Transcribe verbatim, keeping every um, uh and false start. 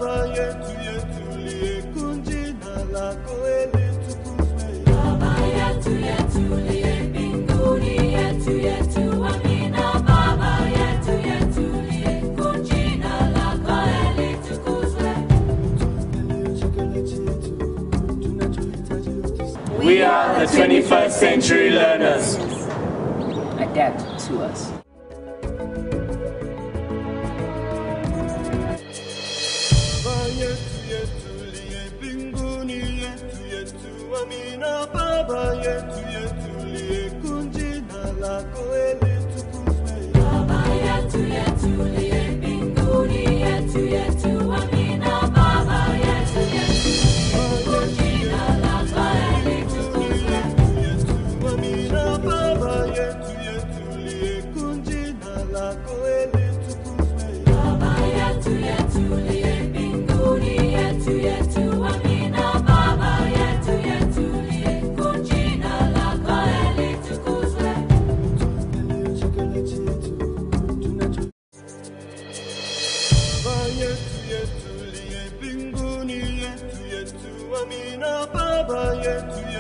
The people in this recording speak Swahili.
Baba yetu yetu liye kunjina lako litukuzwe. Baba yetu yetu liye mbinguni yetu yetu amina. Baba yetu yetu liye kunjina lako litukuzwe. We are the twenty-first century learners. Adapt to us. Baba yetu yetu liye kunjina lako litukuzwe. Baba yetu yetu liye mbinguni yetu yetu amina. Baba yetu yetu kunjina lako litukuzwe. Amina. Baba yetu yetu liye kunjina lako litukuzwe. Baba yetu yetu liye mbinguni yetu yetu amina. Baba yetu yetu liye kunjina lako litukuzwe. Baba yetu yetu liye mbinguni yetu yetu amina. Baba yetu